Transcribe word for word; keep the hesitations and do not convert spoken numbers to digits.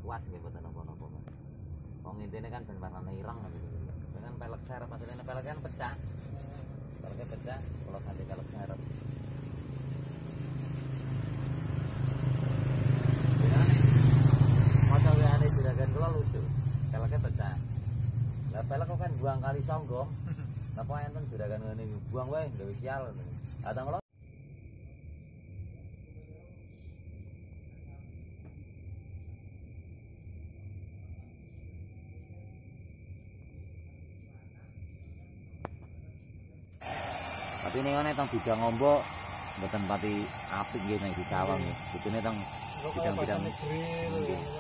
kuas nggih mboten napa-napa. Wong intine kan ben warnane ireng gitu. Dengan pelek serep asline pelek kan pecah. Peleknya pecah, kalau ganti pelek serep. Maca weane juragan kula lucu. Peleknya pecah. Lah pelek kok kan buang kali songgong. Napa enten juragan ngene buang wae gawe sial. Ada kula tapi ini kan teng bidang ngombo mboten pati apik nggih nek di Cawang. Butune teng bidang-bidang